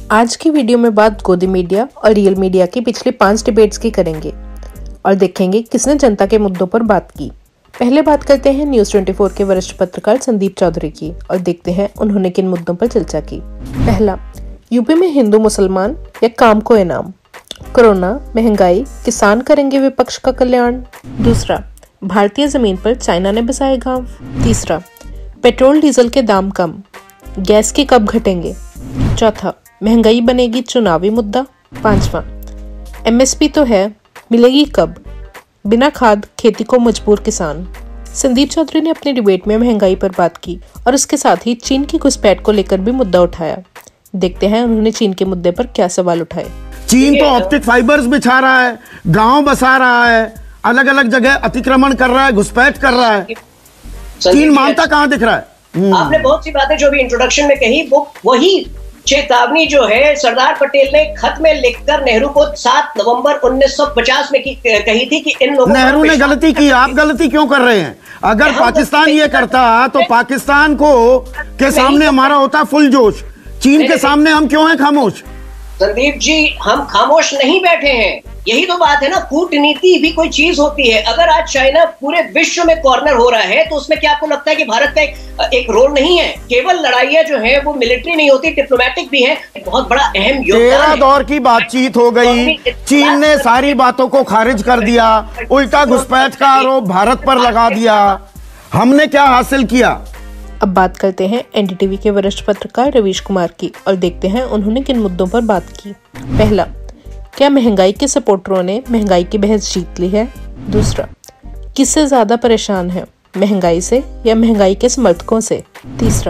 आज की वीडियो में बात गोदी मीडिया और रियल मीडिया की पिछली 5 डिबेट्स की करेंगे और देखेंगे किसने जनता के मुद्दों पर बात की। पहले बात करते हैं न्यूज़ 24 के वरिष्ठ पत्रकार संदीप चौधरी की और देखते हैं उन्होंने किन मुद्दों पर चर्चा की। पहला, यूपी में हिंदू मुसलमान या काम को इनाम। कोरोना, महंगाई, किसान करेंगे विपक्ष का कल्याण। दूसरा, भारतीय जमीन पर चाइना ने बसाए घाव। तीसरा, पेट्रोल डीजल के दाम कम, गैस के कब घटेंगे। चौथा, महंगाई बनेगी चुनावी मुद्दा। पांचवा, एमएसपी तो है, मिलेगी कब, बिना खाद खेती को मजबूर किसान। संदीप चौधरी ने अपने डिबेट में महंगाई पर बात की और उसके साथ ही चीन की घुसपैठ को लेकर भी मुद्दा उठाया। देखते हैं उन्होंने चीन के मुद्दे पर क्या सवाल उठाए। चीन तो ऑप्टिक फाइबर्स बिछा रहा है, गांव बसा रहा है, अलग अलग जगह अतिक्रमण कर रहा है, घुसपैठ कर रहा है। चीन मानता कहां दिख रहा है? आपने बहुत सी बातें जो भी इंट्रोडक्शन में कही वो वही चेतावनी जो है सरदार पटेल ने खत में लिखकर नेहरू को 7 नवंबर 1950 में कही थी कि इन लोगों नेहरू ने गलती की, आप गलती क्यों कर रहे हैं? अगर पाकिस्तान ये करता तो पाकिस्तान को के सामने हमारा होता फुल जोश, चीन के सामने हम क्यों हैं खामोश? संदीप जी, हम खामोश नहीं बैठे हैं, यही तो बात है ना। कूटनीति भी कोई चीज होती है। अगर आज चाइना पूरे विश्व में कॉर्नर हो रहा है तो उसमें क्या आपको लगता है कि भारत का एक रोल नहीं है? केवल लड़ाइयां जो है वो मिलिट्री नहीं होती, डिप्लोमेटिक भी है। बहुत बड़ा अहम योगदान 13 दौर की बातचीत हो गई, चीन ने सारी बातों को खारिज कर दिया, उल्टा घुसपैठ का आरोप भारत पर लगा दिया। हमने क्या हासिल किया? अब बात करते हैं एनडीटीवी के वरिष्ठ पत्रकार रवीश कुमार की और देखते हैं उन्होंने किन मुद्दों पर बात की। पहला, क्या महंगाई के सपोर्टरों ने महंगाई की बहस जीत ली है। दूसरा, किससे ज्यादा परेशान है, महंगाई से या महंगाई के समर्थकों से। तीसरा,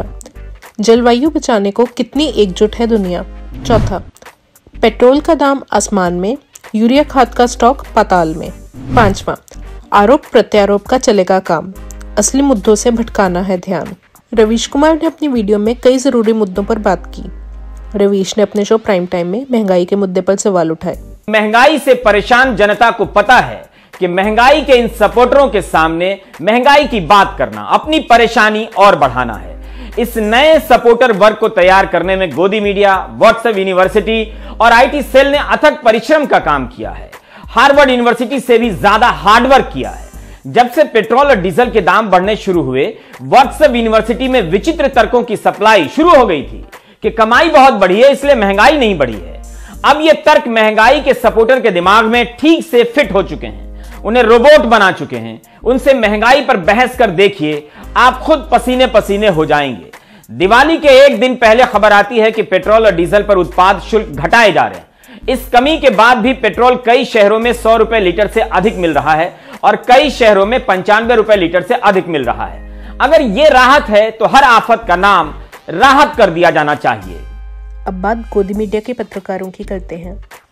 जलवायु बचाने को कितनी एकजुट है दुनिया। चौथा, पेट्रोल का दाम आसमान में, यूरिया खाद का स्टॉक पाताल में। पांचवा, आरोप प्रत्यारोप का चलेगा काम, असली मुद्दों से भटकाना है ध्यान। रवीश कुमार ने अपनी वीडियो में कई जरूरी मुद्दों पर बात की। रवीश ने अपने शो प्राइम टाइम में महंगाई के मुद्दे पर सवाल उठाए। महंगाई से परेशान जनता को पता है कि महंगाई के इन सपोर्टरों के सामने महंगाई की बात करना अपनी परेशानी और बढ़ाना है। इस नए सपोर्टर वर्ग को तैयार करने में गोदी मीडिया, व्हाट्सएप यूनिवर्सिटी और आईटी सेल ने अथक परिश्रम का काम किया है। हार्वर्ड यूनिवर्सिटी से भी ज्यादा हार्डवर्क किया है। जब से पेट्रोल और डीजल के दाम बढ़ने शुरू हुए, व्हाट्सएप यूनिवर्सिटी में विचित्र तर्कों की सप्लाई शुरू हो गई थी कि कमाई बहुत बढ़ी है इसलिए महंगाई नहीं बढ़ी है। अब ये तर्क महंगाई के सपोर्टर के दिमाग में ठीक से फिट हो चुके हैं, उन्हें रोबोट बना चुके हैं। उनसे महंगाई पर बहस कर देखिए, आप खुद पसीने पसीने हो जाएंगे। दिवाली के एक दिन पहले खबर आती है कि पेट्रोल और डीजल पर उत्पाद शुल्क घटाए जा रहे हैं। इस कमी के बाद भी पेट्रोल कई शहरों में 100 रुपए लीटर से अधिक मिल रहा है और कई शहरों में 95 रुपए लीटर से अधिक मिल रहा है। अगर यह राहत है तो हर आफत का नाम राहत कर दिया जाना चाहिए। अब बात गोदी मीडिया के पत्रकारों की करते हैं।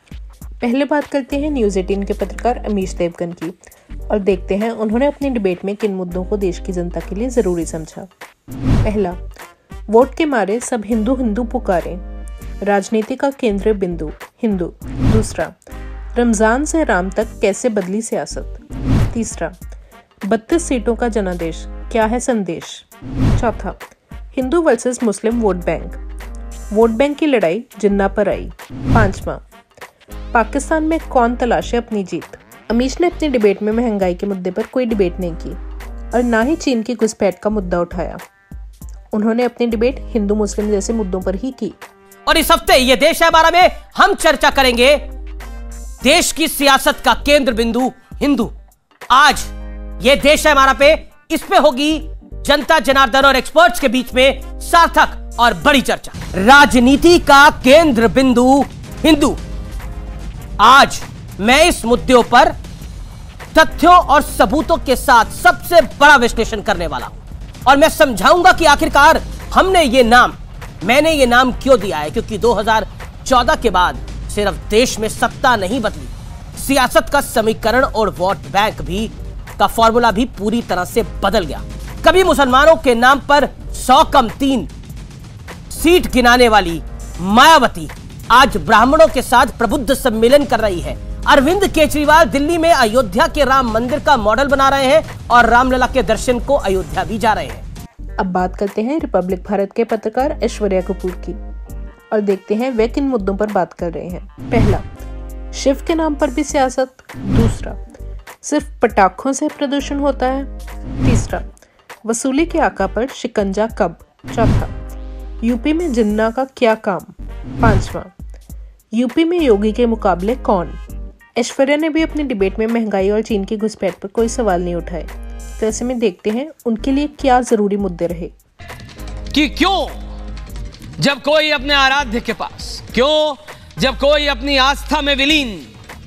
पहले बात करते हैं न्यूज़ 18 के पत्रकार अमीश देवगन की और देखते हैं उन्होंने अपनी डिबेट में किन मुद्दों को देश की जनता के लिए जरूरी समझा। पहला, वोट के मारे सब हिंदू हिंदू पुकारें, राजनीति का केंद्र बिंदु हिंदू। दूसरा, रमजान से राम तक कैसे बदली सियासत। तीसरा, 32 सीटों का जनादेश, क्या है संदेश। चौथा, Hindu versus Muslim vote bank की लड़ाई जिन्ना पर आई। पांचवा, पाकिस्तान में कौन तलाशे अपनी जीत। अमीश ने अपनी डिबेट में महंगाई के मुद्दे पर कोई डिबेट नहीं की और ना ही चीन की घुसपैठ का मुद्दा उठाया। उन्होंने अपनी डिबेट हिंदू मुस्लिम जैसे मुद्दों पर ही की। और इस हफ्ते ये देश है हमारा में हम चर्चा करेंगे देश की सियासत का केंद्र बिंदु हिंदू। आज ये देश है हमारा पे, इस पे होगी जनता जनार्दन और एक्सपर्ट्स के बीच में सार्थक और बड़ी चर्चा। राजनीति का केंद्र बिंदु हिंदू। आज मैं इस मुद्दों पर तथ्यों और सबूतों के साथ सबसे बड़ा विश्लेषण करने वाला हूं और मैं समझाऊंगा कि आखिरकार मैंने ये नाम क्यों दिया है। क्योंकि 2014 के बाद सिर्फ देश में सत्ता नहीं बदली, सियासत का समीकरण और वोट बैंक भी का फॉर्मूला भी पूरी तरह से बदल गया। कभी मुसलमानों के नाम पर 100 कम 3 सीट गिनाने वाली मायावती आज ब्राह्मणों के साथ प्रबुद्ध सम्मेलन कर रही है। अरविंद केजरीवाल दिल्ली में अयोध्या के राम मंदिर का मॉडल बना रहे हैं और रामलला के दर्शन को अयोध्या भी जा रहे हैं। अब बात करते हैं रिपब्लिक भारत के पत्रकार ऐश्वर्या कपूर की और देखते हैं वे किन मुद्दों पर बात कर रहे हैं। पहला, शिव के नाम पर भी सियासत। दूसरा, सिर्फ पटाखों से प्रदूषण होता है। तीसरा, वसूली के आका पर शिकंजा कब। चौथा, यूपी में जिन्ना का क्या काम। पांचवा, यूपी में योगी के मुकाबले कौन। ऐश्वर्या ने भी अपनी डिबेट में महंगाई और चीन की घुसपैठ पर कोई सवाल नहीं उठाए, तो ऐसे में देखते हैं उनके लिए क्या जरूरी मुद्दे रहे। कि क्यों जब कोई अपने आराध्य के पास, क्यों जब कोई अपनी आस्था में विलीन,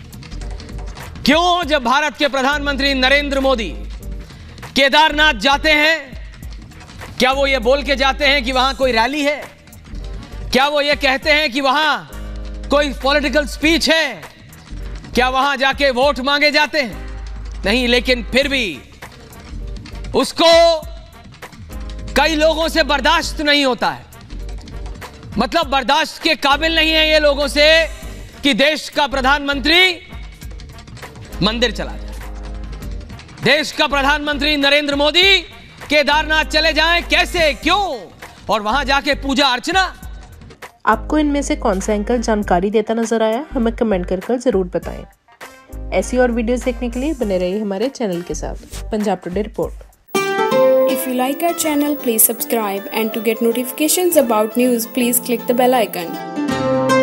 क्यों जब भारत के प्रधानमंत्री नरेंद्र मोदी केदारनाथ जाते हैं, क्या वो ये बोल के जाते हैं कि वहां कोई रैली है? क्या वो ये कहते हैं कि वहां कोई पॉलिटिकल स्पीच है? क्या वहां जाके वोट मांगे जाते हैं? नहीं, लेकिन फिर भी उसको कई लोगों से बर्दाश्त नहीं होता है। मतलब बर्दाश्त के काबिल नहीं है ये लोगों से कि देश का प्रधानमंत्री मंदिर चला जाए, देश का प्रधानमंत्री नरेंद्र मोदी केदारनाथ चले जाएं। कैसे, क्यों, और वहां जाके पूजा अर्चना। आपको इनमें से कौन सा एंकर जानकारी देता नजर आया, हमें कमेंट कर जरूर बताएं। ऐसी और वीडियोस देखने के लिए बने रहिए हमारे चैनल के साथ। Punjab today report. If you like our channel, please subscribe, and to get notifications about news, please click the bell icon.